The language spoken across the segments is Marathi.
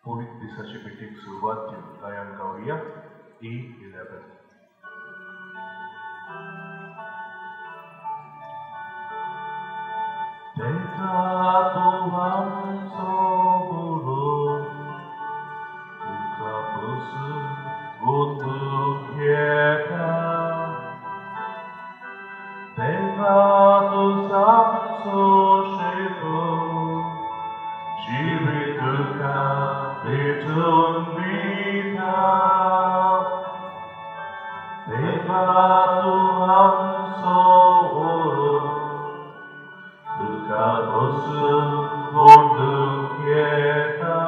पुनीत दिसाची पेटीक सुरवात दिवन गायन गावया E11. Tentato manso bulu, tuka pusu untuk kita. Tentato sanso shibu, shiri tuka bitun bita. Tentato manso bulu. Dukadosu untuk kita,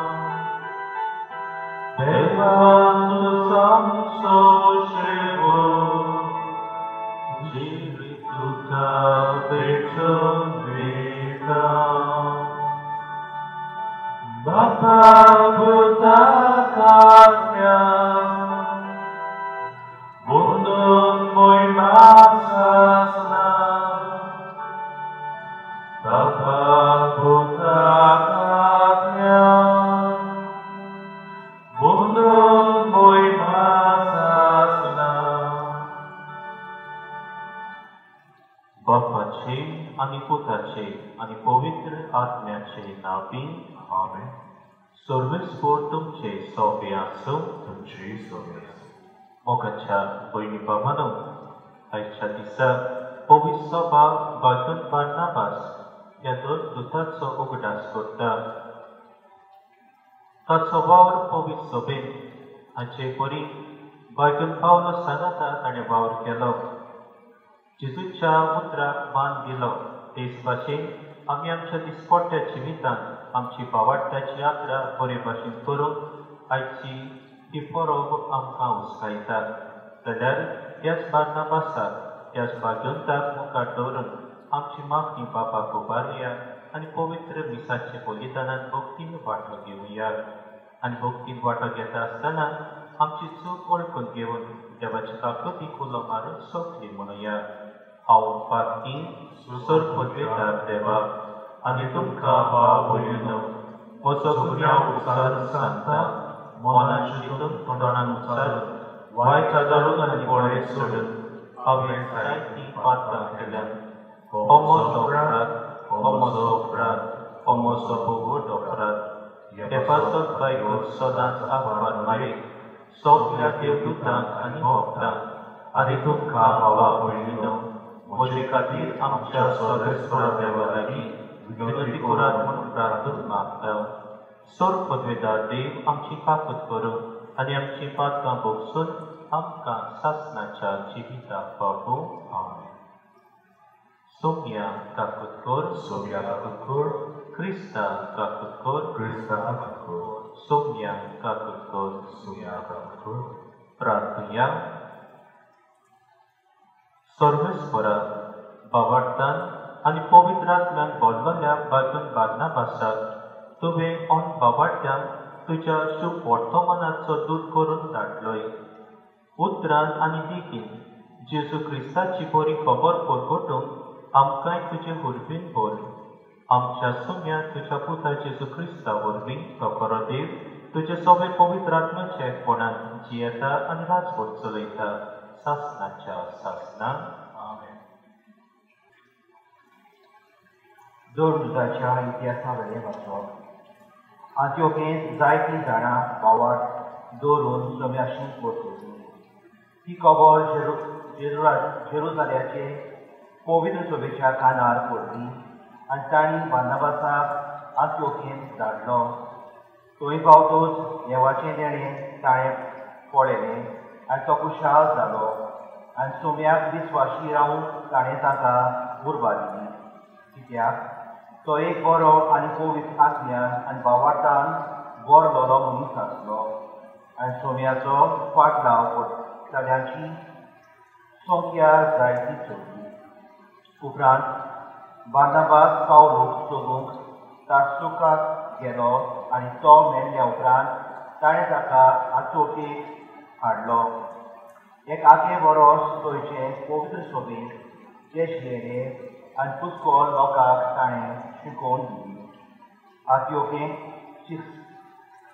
Devatu samso shivu, Jiri duka becun kita. Bapa buta katnya, Bundun muy masasna. Bapa buta katnya, Bundun muy masasna. बापाचे आणि पुताचे आणि पवित्र आत्म्याचे नावी आमेन. सर्वेस्वर तुमचे सोबे आसो, तुमचे सोबे आसो. मोगाच्या भयणी भावांनो, आयच्या दिसा पवित्र सभा बाजून बार्नाबास ह्या दोन दुतांचो उगडास करता. ताचो वावर पवित्र सभेन हाचे परी बाजून पावलो सांगाता ताणें वावर केलो. जेजूच्या उतराक मान दिलो तेच भाशेन आमी आमच्या दिसपट्ट्या जिवितांत आमची भावार्थाची यात्रा बरे भाशेन करूंक आयची ही परब आमकां उस्कायता. जाल्यार ह्याच बार्नाबासाक ह्याच बाजूंताक मुखार दवरून आमची मागणी बापाक उबारया आनी पवित्र मिसाचे बलिदानांत भक्तीन वांटो घेवया. आनी भक्तीन वांटो घेता आसतना आमची चूक वळखून घेवन देवाची काकुतीक उलो मारून सोखली म्हणुया. हांव पाती सुसर पदवेदार देवा आनी तुमकां बोलिनो म्हजो गुन्यांव उचार सांगता. मनान चिंतून तोंडान उचारून वायट आदारून आनी पळय सोडून हांवें जायतीं पातकां केल्यात. हो म्हजो अपराध, हो म्हजो अपराध, हो म्हजो बोगोट अपराध. देवाचोच बायको सदांच आभार मारीत सगळ्या देवदूतांक आनी भक्तांक आनी तुमकां भावा भयणीनो म्हजे खातीर आमच्या सर्वेस्वरा देवा लागीं विनंती करात म्हणून प्रार्थना मागता. सोर पदवेदार देव आमची काकूत करूं आनी आमची पातकां भोगसून आमकां सासणाच्या जिविताक पावो. आमेन. सोम्या काकूत कर, सोम्या काकूत कर, क्रिस्ता काकूत कर, क्रिस्ता काकूत कर, सोम्या काकूत कर, सोम्या काकूत कर. प्रार्थना. सर्वेस्वरा भावार्थान आनी पवित्रांतल्यान बोलवल्या बाजून बार्नाबासाक तुवें ऑन भावार्थ्यांक तुज्या शुभ वर्तमानाचो दूत करून धाडलोय. उतरान आनी देगीन जेजू क्रिस्ताची बरी खबर परगटूंक आमकांय तुजे वरवीं भर. आमच्या सोम्या तुज्या पुता जेजू क्रिस्ता वरवीं तो देव तुजे सगळे पवित्रात्म्याचे एकपणान जियेता आनी राजवट चलयता सासणाच्या सासणान. आमेन. जोडुजाच्या इतिहासावेले वाचप. अंत्योखेंत जायतीं जाणां भावार्थ दवरून सोम्याशी पोचली. ही खबर जेरुसाल्याचे पवित्र सभेच्या कानार पडली आनी तांणी बार्नाबासाक अंत्योखेंत धाडलो. थंय पावतूच देवाचें देणें ताणें पळयलें आनी तो खुशाल जालो आनी सोम्याक विस्वाशी रावून ताणें ताका उर्बा दिली. कित्याक तो एक बरो आनी पवित्र आत्म्यान आनी भावार्थान बरलोलो मनीस आसलो आनी सोम्याचो फाटलाव पडटल्यांची संख्या जायती चडली. उपरांत बार्नाबास पावलोक सोदूंक तार्सुकाक गेलो आनी तो मेल्ल्या उपरांत ताणें ताका अंत्योखेंत हाडलो. एक आखे वरोस थंयचे पवित्र सभेंत ते शियेले आनी पुस्कोळ लोकांक ताणें शिकोवन दिली. अंत्योखेंत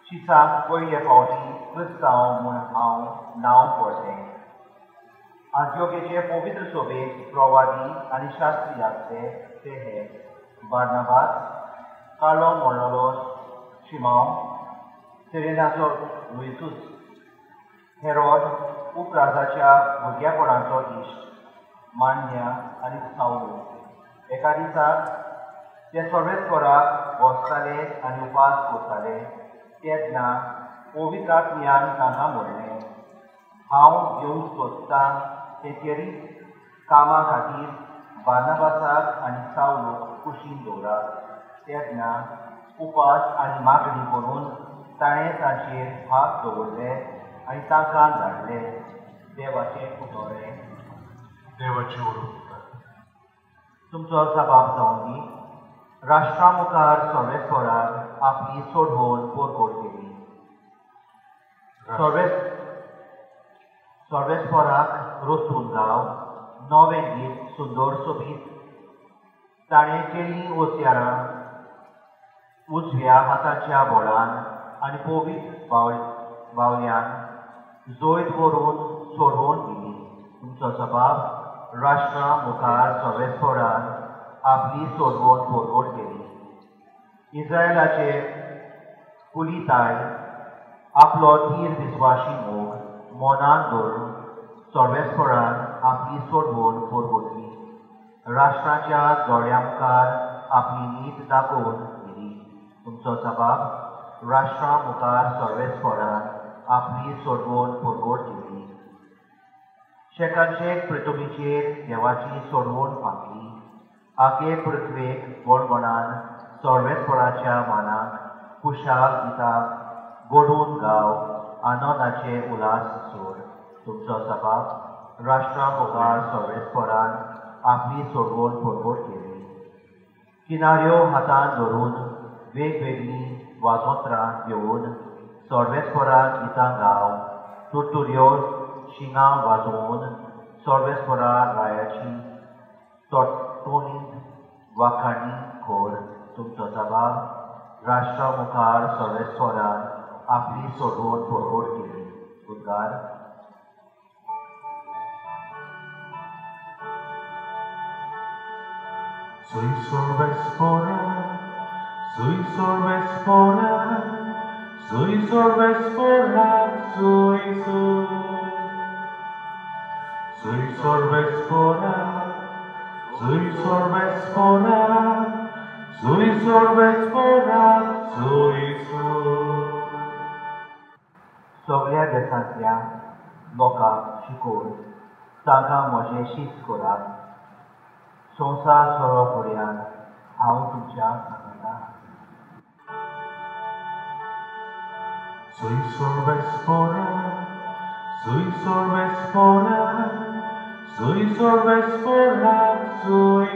शिसाक पयले फावटी क्रिस्तांव म्हूण हांव नांव पडलें. अंत्योखेचे पवित्र सभेक प्रवादी आनी शास्त्री आसले ते हे बार्नबास, कार्लो म्हणलोलो शिमांव, सिरेनाचो लुइसूस, हेरोद उपराजाच्या भुरगेपणाचो इश्ट, मान्या आनी साऊल. एका दिसाक ते सर्वेस्वराक वचताले आनी उपास करताले. तेन्ना पवित्र आत्म्यान तांकां म्हणलें, हांव येवंक सोदतां ते खेरीत कामा खातीर बार्नबासाक आनी साऊलाक कुशीन दवरात. तेन्ना उपास आनी मागणी करून ताणें तांचेर हात दवरले आनी तांकां धाडले. देवाचें उतोरें. देवाची ओळख. तुमचो जबाब जावन दी. राष्ट्रा मुखार सर्वेस्वराक आपली सोडवण परगोड केली. सर्वेस्वराक रचून गांव नवें गीत सुंदर सोबीत. ताणें केल्लीं ओंस्यारां उजव्या हाताच्या बोळान आनी पवित्र बावल्यांत जोयत व्हरून सोडवण दिली. तुमचो जबाब. राष्ट्रा मुखार सर्वेस्वरान आपली सोडवण परगोड केली. इस्रायलाचे कुलिताय आपलो धीर विस्वाशी मोग मोनान दवरून सर्वेस्वरान आपली सोडवण परगोडली. राष्ट्राच्या दोळ्यां मुखार आपली नीत दाखोवन दिली. तुमचो जबाब. राष्ट्रा मुखार सर्वेस्वरान आपली सोडवण परगोड केली. शेकांचे पृथ्वीचेर देवाची सोडवण फांकली. आखे पृथ्वेक गोडगोणान सर्वेस्वराच्या मानाक खुशाल गिताक घडोवन गाव आनंदाचे उलास सोड. तुमचो जबाब. राष्ट्रा मुखार सर्वेस्वरान आपली सोडवण परगोड केली. किनाऱ्यो हातान धरून वेगवेगळीं वाजोत्रां घेवन सर्वेस्वरान गितां गाव तुरतुऱ्यो शिंगां वाजोवन सर्वेस्वरा रायाची तोणींत वाखाणी खोर. तुमचो जबाब. राष्ट्रा मुखार सर्वेस्वरान आपली सोडवण परगोड केली. उद्गार. Soy sorvespora, soy sorvespora, soy sorvespora, soy sorvespora, soy sorvespora, soy sorvespora, soy सगळ्या देशांतल्या लोकांक शिकोवन तांकां म्हजें शिस्त करात. संवसार सरो फुड्यान हांव तुमच्या सांगता. Soy sorvespora, soy sorvespora, soy sorvespora, soy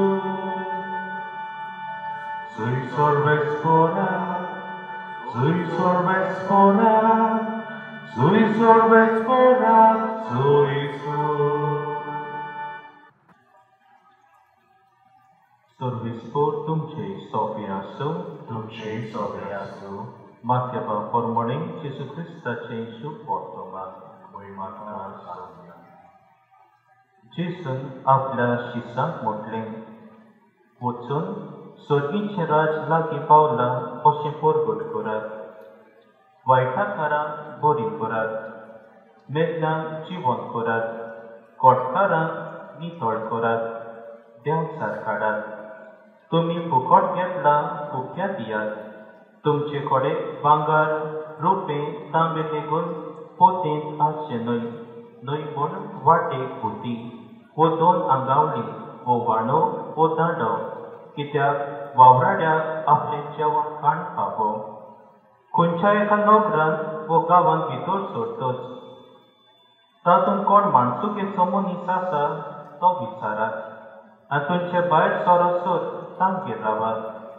sorvespora, soy sorvespora, soy sorvespora, soy Sorvispor तुमचे सोबे आसूं. तुमचे सोबे आसूं. माथ्यापा पोरमोणें जेसू क्रिस्ताचें शुभ वर्तमान. जेसून आपल्या शिसांक म्हटलें, वचून सर्गीचें राज लागीं पावलां अशें परगट करात. वायटाकारांक बरी करात. मेदल्यांक जिवंत करात. कोडकारांक नितळ करात. देंवचार काडात. तुमी फुकट घेतला फुक्या दियात. तुमचे कडेन भांगर रुपें तांबे लेगून पोतेंत आसचे न्हय. न्हय म्हूण वाटेक भुती वो 2 आंगावळी वो वांडो वो दांडो. कित्याक वावराड्याक आपलें जेवण खाण खावो. खंयच्या एका नोकरान वो गांवांत भितर सरतच. तातूंत कोण माणसुकेचो मनीस आसा तो विचारात. आनी तुमचे भायर सरसर तांगेर रावात.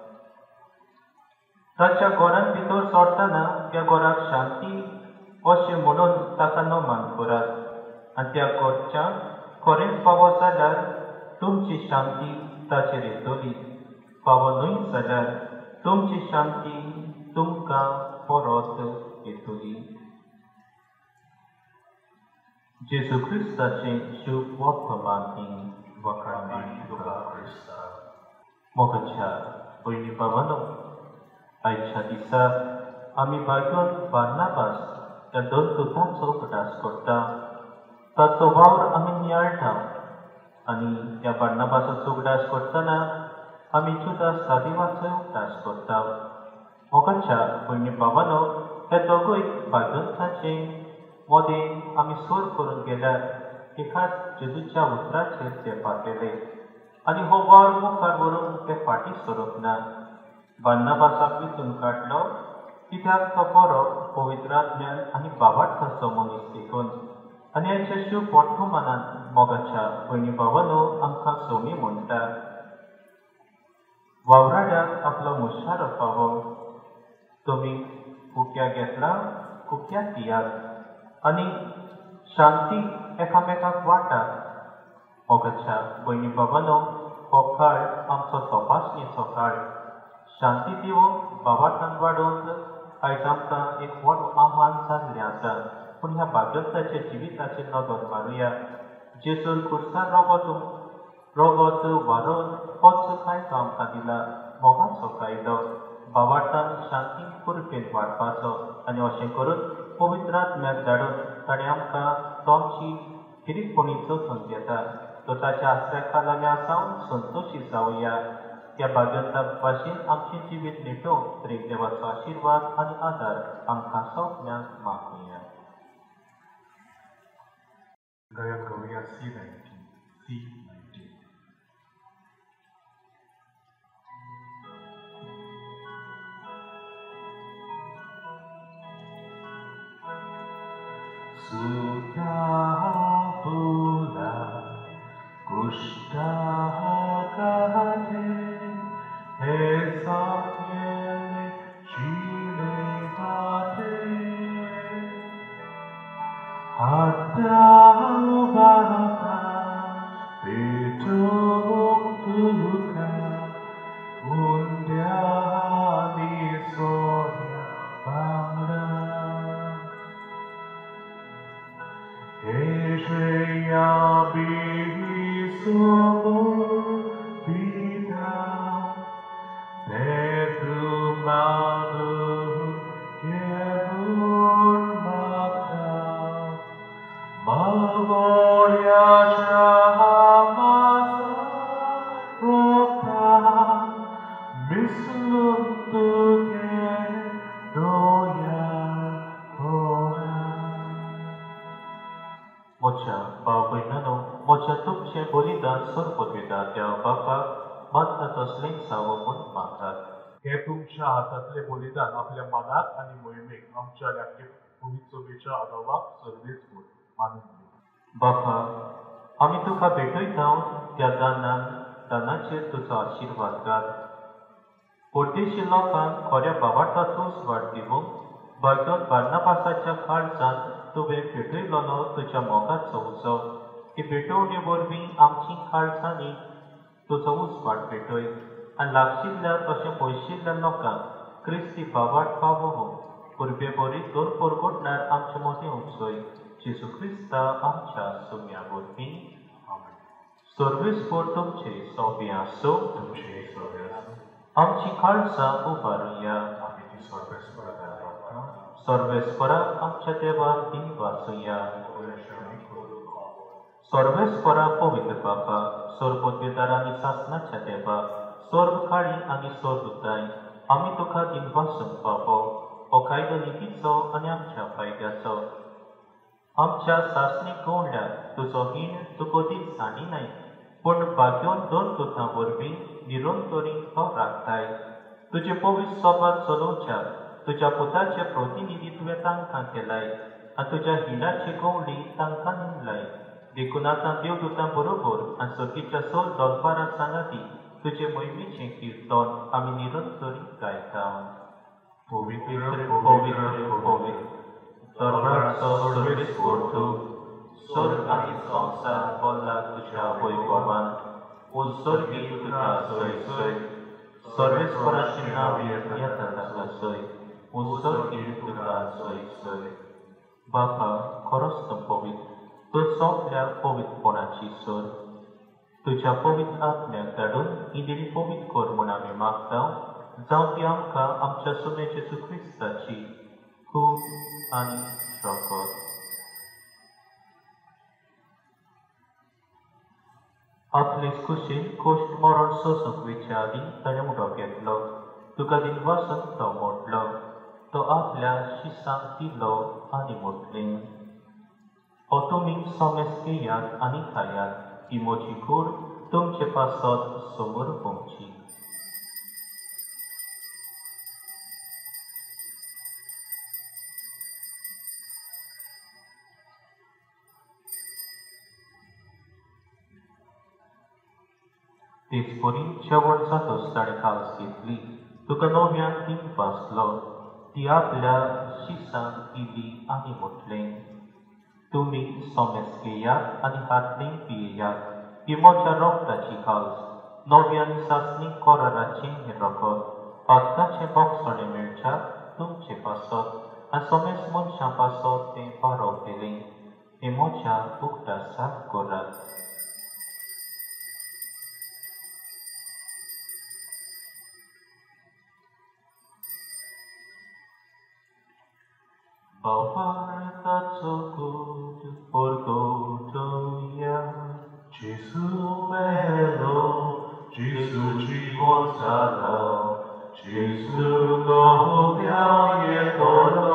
ताच्या घरांत भितर सरतना त्या घराक शांती अशें म्हणून ताका नमन करात. आनी त्या घरच्याक खरेंच फावो जाल्यार तुमची शांती ताचेर येतली. फावो न्हय जाल्यार तुमची शांती तुमकां परत येतली. जेजू क्रिस्ताचें शुभ वर्तमान वखाणी तुका क्रिस्ता. मोगाच्या भयणी भावांनो, आयच्या दिसा आमी भाग्योन बार्नाबास ह्या दोन दुतांचो उगडास करता. ताचो वावर आमी नियाळटा आनी ह्या बार्नाबासाचो उगडास करतना आमी जुदास सादिवाचोय उगडास करता. मोगाच्या भयणी भावांनो, हे दोगूय भाग्यवंतांचें मोदें आमी सोर करून गेल्यार एकाच जेजूच्या उतराचेर ते पातले आनी हो वावर मुखार व्हरून ते फाटीं सरप ना. बार्नाबासाक वेंचून काडलो कित्याक तो बरो पवित्र आत्म्यान आनी भावार्थाचो मनीस देखून आनी हाच्या शुभ वर्तमानांत मोगाच्या भयणी भावांनो आमकां सोमी म्हणटा. वावराड्याक आपलो मुशार फावो. तुमी कुक्या घेतला कुक्या दियात आनी शांती एकामेकाक वाटात. मोगाच्या भयणी भावांनो, हो काळ आमचो तपासणेचो काळ. शांती दिवप भावार्थान वाडोवंक आयज आमकां एक व्हड आव्हान जाल्लें आसा. पूण ह्या भाग्यवंताच्या जिविताचेर नदर मारुया. जेजून खुर्सार रगत वारोवन होच कायदो आमकां दिला, मोगाचो कायदो. भावार्थान शांतीन कुरपेन वाडपाचो आनी अशें करून पवित्र आत्म्याक धाडून ताणें आमकां तो आमची गिरीकपणी जोखून घेता. तो ताच्या आसऱ्या खाला सावन संतोशी जावया. ह्या भाग्यवंता भाशेन आमचें जिवीत निटोवंक तरेक देवाचो आशिर्वाद आनी आदार आमकां सगळ्यांक मागुया. गायक करूया C19. Sudah pula kushta kate esakye chile kate hatta bata betuk tuka undya disonya bangda. Eşeya bihisomo vida Netumadu kebun mata Mavorya şahamasa rokta Misluntuke doya koha. मोच्या भाव भयणानो, मोच्या तुमचें बलिदान सोरपतविता त्या बापाक मानता तसलें जावो म्हूण मागतात. हे तुमच्या हातातले बलिदान आपल्या मनात आणि मोहिमेक आमच्या लागीं पुनिचोबेच्या आदावाक सर्वेच म्हूण मानून घेऊ. बापा, आमी तुका भेटयता त्या दानाचेर तुजो आशिर्वाद घाल. परदेशी लोकांक खऱ्या भावार्थाचोच वाट दिवंक भाग्यवंत बार्नाबासाच्या काळजांत तुवें भेटयलोलो तुज्या मोगाचो उत्सव. ही भेटोवणे वरवीं आमची काळजांनी तुजो उसवाट भेटय आनी लागशिल्ल्या तशें पयशिल्ल्या लोकांक क्रिस्ती भावार्थ पावो. पुर्बे बरी दोर परगोटणार आमचे मदें उपसय. जेजू क्रिस्ता आमच्या सुम्या वरवीं. सर्वेस्पर तुमचे सोबे आसूं. तुमचे सगळे आमची काळजां उबारुया. आमी ती सर्वेस्पराक घालता. सर्वेस्पराक आमच्या देवाक दिन वाचुया. सर्वेस्परा पवित्र बापा, सोरपतवेदार आनी सासणाच्या देवा, सोर्ग काळी आनी सोर्गताय, आमी तुका दिन वाचूंक पावो. हो कायदो नितीचो आनी आमच्या फायद्याचो. आमच्या सासणीक गवंड्याक तुजो हीण तूं कधीच जाणिनाय, पूण भाग्योन दोन दुतां वरवीं निरंतरी तो राखताय. तुजे पवित्र सोबात चलोवच्याक तुज्या पुताचें प्रतिनिधित्व तांकां केलाय आनी तुज्या हिणाची गवंडी तांकां नेमलाय. देखून आतां देवदूतां बरोबर आनी सर्गीच्या सोल दोनपारां सांगाती तुजे मोहिमेचें किर्तन आमी निरंतरी गायता. पवित्र पवित्र पवित्र दरबाराचो सर्वेस्पर तूं. स्वर्ग आनी संवसार भरला तुज्या वैभवान. ओ सर्गी तुका सय सय. सर्वेस्पराचें नांव येता ताका सय. उसळ तुका सोय सोय. बापा खरोच तो पवित्र, तूं सोगल्या पवित्रपणाची सोर. तुज्या पवित्र आत्म्याक धाडून इंदिणी पवित्र कर म्हूण आमी मागता, जावं ती आमकां आमच्या सुमे जेजू क्रिस्ताची खूब आनी शोकर. आपले कुशीन कोश्ट मरण सोसूंक वेच्या आदीं ताणें उडो घेतलो. तुका दिनवासून तो मोडलो. तो आपल्या शिसांक दिलो आनी मोडलें. हो तुमी सोमेस घेयात आनी खायात, ही म्हजी कूड तुमचे पासत समोर पोवची. तेचपरी जेवण जातच ताणें काळज घेतली. तुका नव्यान तीन पासलो. ती आपल्या शिसांक दिली आनी म्हटलें, तुमी सोमेस घेयात आनी हातली पियेयात, ही म्हज्या रोगताची काळज. नव्यान सासणी कोराराचें हें रोगत पातकाचें बोगसणें मेळच्या तुमचे पासत आनी सोमेस मनशां पासत तें पारवतलें. हें म्हज्या उगडासाक करात. Bawartaco good forgotoja. Gesù melo, Gesù ci wocala, Gesù nowiaje tolo.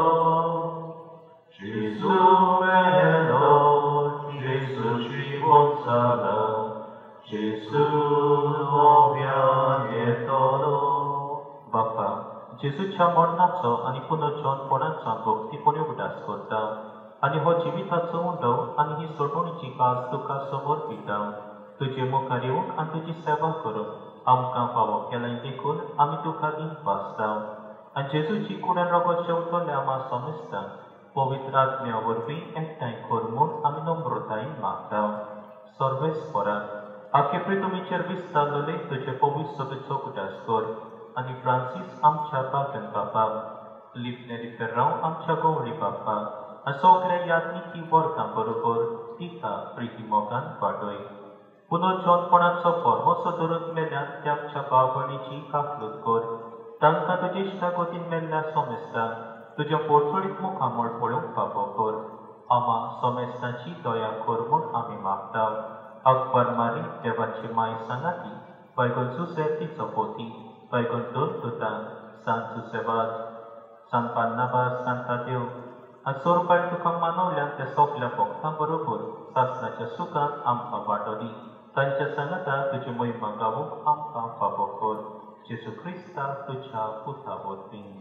Gesù melo, Gesù ci wocala, Gesù nowiaje tolo. बापा जेजूच्या मरणाचो आनी पुनर्जन्मपणाचा भक्तीपणे उदास करता आनी हो जिविताचो उंडव आनी ही सोडवणीची कास तुका समर्पिता. तुजे मुखार येवंक आनी तुजी सेवा करूंक आमकां फावो केल्याय देखून आमी तुका दिनपासता. आनी जेजूची कुडीन रगत शेवटले आमा समजता पवित्र आत्म्या वरवीं एकठांय कर म्हूण आमी नम्रताय मागता. सर्वेस्परा आख्खे प्रितुमीचेर विस्तारलेले तुजे पवित्र सभेचो उदास कर आनी फ्रांसीस आमच्या बागन बापाक लिपणे लिपे राव आमच्या गवळी बापाक आनी सगळ्या यात्निकी वर्गां बरोबर तिका प्रिती मोगान वाडय. पुनर्जन्मपणाचो परमोसो धरून मेल्यान त्या आमच्या भाव भयणीची काकलूत कर. तांकां तुजे इश्टागोतीन मेल्ल्या सोमेस्ता तुज्या पोटफळीत मुखामळ पळोवंक फावो कर. आमा सोमेस्ताची दया कर म्हूण आमी मागता. अकबर मारी देवाची माय सांगाती बैगन सुसेर तिचो पोती बैगन दोन तुतां सांत सुसेवाद सांत बान्नाबास सांता देव आनी सोरबाय तुका मानवल्यान त्या सगल्या भक्तां बरोबर सासणाच्या सुखांत आमकां वाडोली. तांच्या सांगाता तुजी महिमा गावूंक आमकां फावो कर. जेजू क्रिस्ता तुज्या पुता वरवीं.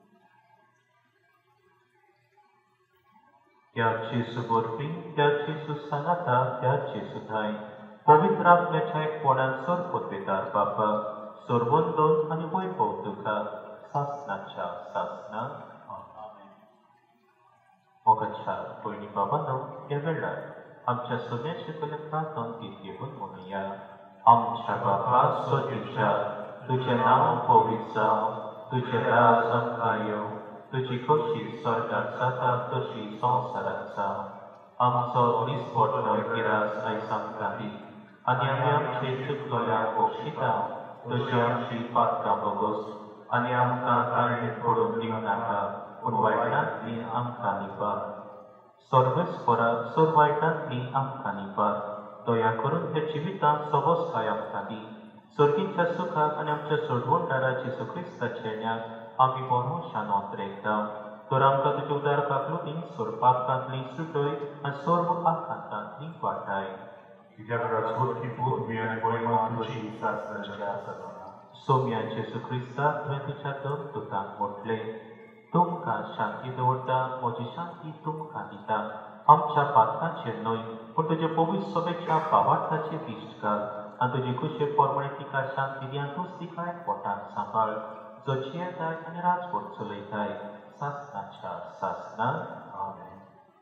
त्या जेजू वरवीं त्या जेजू सांगाता त्या जेजू थाय पवित्र आत्म्याच्या एकपणान सरपतवेदार बापा सर्वंदन आनी वैभव तुका सासणाच्या सासणाक. आमेन. मोगाच्या भयणी बाबांनो, ह्या वेळार आमच्या सगळ्यांचे पयले प्रार्थना गीत घेवन म्हणुया. आमच्या बापा स्वर्गीच्या, तुजें नांव पवित्र जावं, तुजें राज आमकां येवं, तुजी कशी स्वर्गांत जाता तशी संवसारांत जावं. आमचो दिसपट्टो गिरास आयज आमकां दी आनी आमी आमचे चुकलोल्यांक बक्षिता तशी आमची पातकां बगोस आनी आमकां काळणेंत पडूंक दिवं नाका, पूण वायटांतली आमकां निबार. सर्वेस्परा सर वायटांतली आमकां निबार. दया करून हे जिवितांत सबोसकाय आमकां दी. सर्गीच्या सुखाक आनी आमच्या सोडवणदारा जेजू क्रिस्ताच्या येण्याक आमी बरोशान ओंत्रेकता. तर आमकां तुज्या उदार काकलुतीन सोर पातकांतली सुटय आनी सोर्व आकांतांतली वाटाय. कित्याक राजवटकी भूमी आनी महिमा तुजी सासणाच्या आसतना. सोम्या जेजू क्रिस्ता तुवें तुज्या दोन दुतांक म्हटलें, तुमकां शांती दवरता, म्हजी शांती तुमकां दिता. आमच्या पातकांचेर न्हय पूण तुजे पवित्र सभेच्या भावार्थाचेर दिश्ट घाल आनी तुजे कुशे पोरमणे तिका शांती दी आनी तूंच तिका एकवटान सांबाळ. जो जियेताय आनी राजवट चलयताय सासणाच्या सासणाक. आमेन.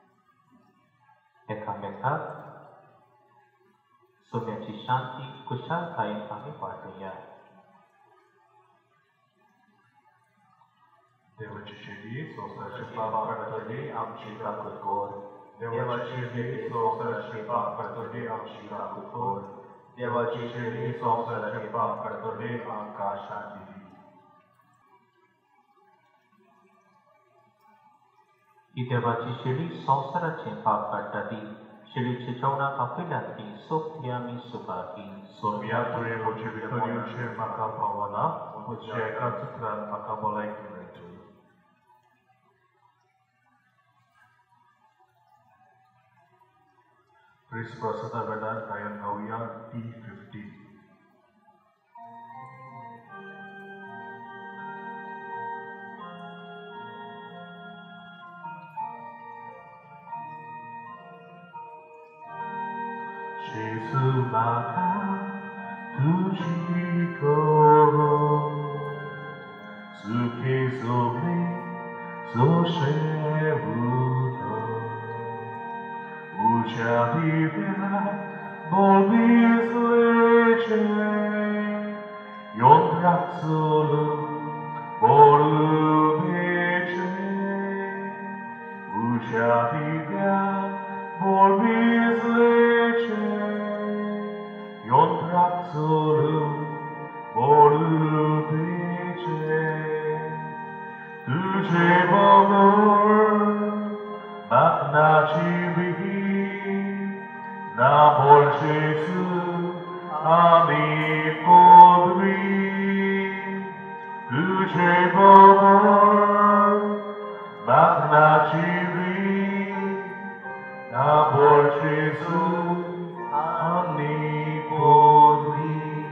एकामेकाक सोम्याची शांती कुशालकायेन आमी वाटुया. देवाची शेली संवसाराचे पाप काडतली आमची काकूत कोर. देवाची शेली संवसाराचे पाप काडतली आमची काकूत कोर. देवाची शेली संवसाराचे पाप काडतली आमकां शांती दी. ही देवाची शेळी संवसाराचे पाप काडटाली. शेळीचे जेवणाक आपयल्यांतली सोबती आमी सुपाकी. सोम्या तुवें म्हजे भितर येवचें म्हाका फावना, म्हज्या एकाच उतरान म्हाका भलायकी मेळटली. क्रिस्त प्रसादा वेळार गायन गावया T15. Jesu maka tuji koro, suke sobe so shevuto, ucha vivera bobis leche, yontrak solo boru beche, ucha vivera bobis leche, yontrak solo boru beche. तुझे बगर makna cibi na bolszesu ami podwi. तुझे बगर makna cibi na bolszesu ami podwi.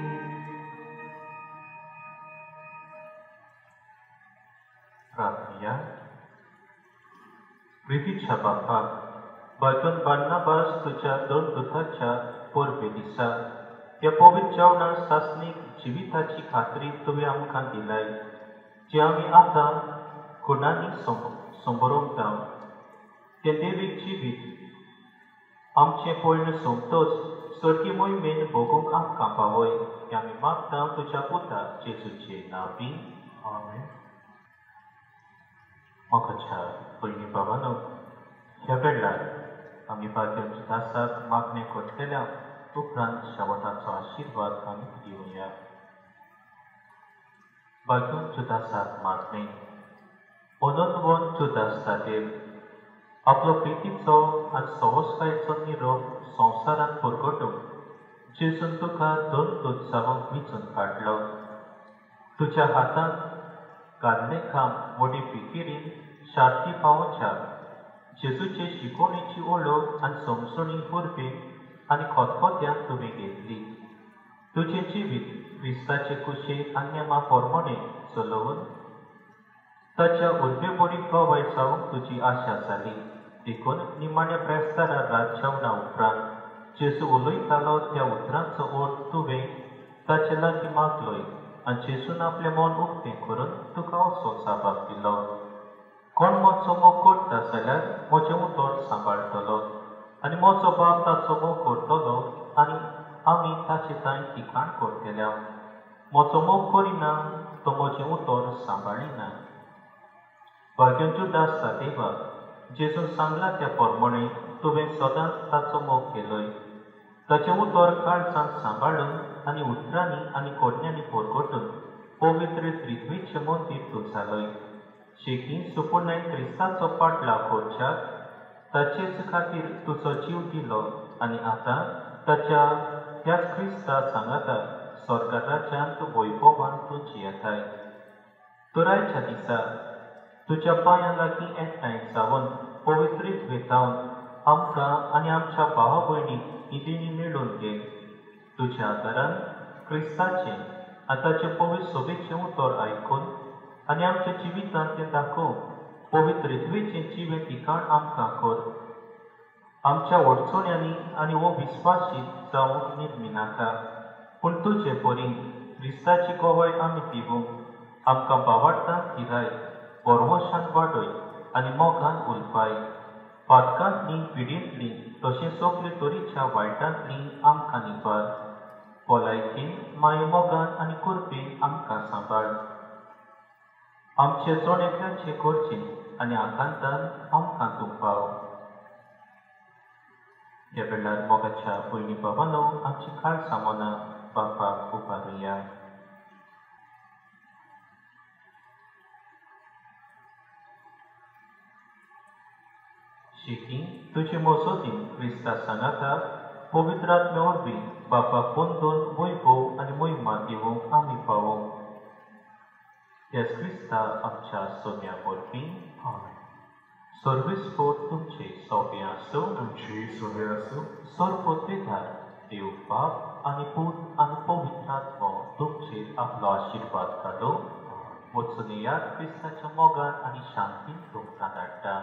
प्रार्थना. प्रितीच्या बाप्पा, बायतून बार्नाबास तुझ्या 2 दुताच्या पोरबे दिसा त्या पवित्र जेवणात सासणीक जिविताची खात्री तुवें आमकां दिलाय, जे आमी आतां खुणांनी संबरोवंक जाव. तें देवीक जिवीत आमचें पयण सोंपतोच सर्गी मोहिमेन भोगूंक आमकां पावय. हें आमी मागता तुज्या पुता जेजूचे नांवी. आमेन. मोगाच्या पयलीं भावानो, ह्या वेळार आमी भाग्यवंत दासाक मागणें करतल्या उपरांत शेवटाचो आशिर्वाद आमी दिवया. भाग्यवंत दासाक मागणें. अनंतवन जुदास दादेव, आपलो प्रितीचो आनी सवस्कायेचो निरोप संवसारांत परगटूंक जेजून तुका 2 दूत जावं विचून काडलो. तुज्या हातांत घाल्लें काम व्हडी पिकिरीन शार्ती पावोवच्या जेजूचे शिकोवणेची ओळख आनी समजणी उर्बेन आनी खतखत्यान तुवें घेतली. तुजें जिवीत क्रिस्ताचे कुशेक आनी नेमा पोरमोणे चलोवन ताच्या उर्बे बरी गवाय जावंक तुजी आशा जाली. देखून निमाण्या प्रेस्तारा रात जेवणा उपरांत जेजू उलयतालो त्या उतरांचो अर्थ तुवें ताचे लागीं मागलोय आनी जेजून आपलें मन उक्तें करून तुका असो जापाक दिलो. कोण म्हजो मोग करता जाल्यार म्हजें उतर सांबाळटलो आनी म्हजो बाप ताचो मोग करतलो आनी आमी ताचे थंय ठिकाण करतल्या. म्हजो मोग करिना तो म्हजें उतर सांबाळिना. भाग्यवंत जुदास दादेवा, जेजून सांगला त्या प्रमाणे तुवें सदांच ताचो मोग केलोय. ताचें उतर काळजांत सांबाळून आनी उतरांनी आनी कोडण्यांनी परगटून पवित्र त्रित्वेचें मंदीर तूं जालोय. शेकी सुपूर्णाय क्रिस्ताचो पाटलाव करच्याक ताचेच खातीर तुजो जीव दिलो आनी आतां ताच्या त्याच क्रिस्ता सांगाता स्वर्गा राज्यांत वैभवान तूं जियेताय. तुरायच्या दिसा तुज्या पांयां लागीं एकठांय जावन पवित्रीत वेतावन आमकां आनी आमच्या भावा भयणीक इदिनी मेळून घे. तुज्या आदारान क्रिस्ताचें आनी ताचे पवित्र सोबेचें उतर आयकून आनी आमच्या जिवितांत तें दाखोवंक पवित्रीत्वेचें जिवें ठिकाण आमकां कर. आमच्या अडचण्यांनी आनी हो विस्वासीत जावंक निर्मी नाका, पूण तुजे बरी क्रिस्ताची गवाय आमी दिवंक आमकां भावार्थांत पिराय, परवशान वाडय आनी मोगान उलपाय. पातकांतली पिडींतली तशें सगळे तरेच्या वायटांतली आमकां निबार. भलायकेन माये मोगान आनी कुर्बेन आमकां सांबाळ. आमचे जोडेकांचे करचे आनी आकांतान आमकां तुंपाव. ह्या वेळार मोगाच्या पयलीं बाबानो आमची खाळ सामोना बापाक उबारुया. शिकी तुजे मोसोदीन क्रिस्ता सांगाता पवित्रात्मे वरवीं बापाक पोंदून वैभव आनी महिमा दिवंक आमी पावो. ह्याच क्रिस्ता आमच्या सोन्या वरवीं सर्वेस्पोर तुमचे सोबे आसूं. तुमची सोबे आसूं. सर्वोत्तेदार देव बाप आनी पूत आनी पवित्रात्मो तुमचेर आपलो आशिर्वाद काडो. वचून येयात क्रिस्ताच्या मोगान आनी शांतीन तुमकां धाडटा.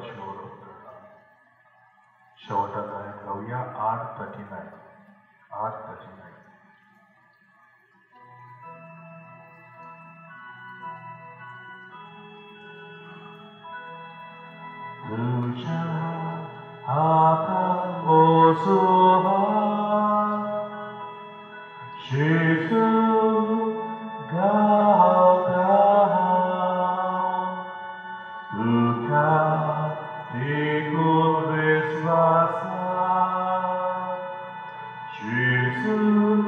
शेवटाक गायक गावया 8:39. 8:39. तुझ्या हातान ओसोवा जेजू गाव तुका देखून विश्वासा जेजू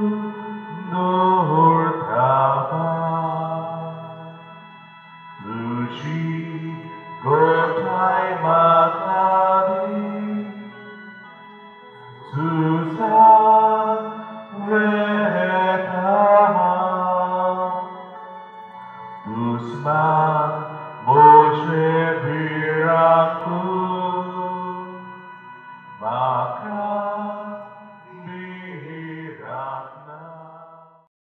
दवरतावा तुझी गोठाय म्हाका दी तुझा वेता तुझ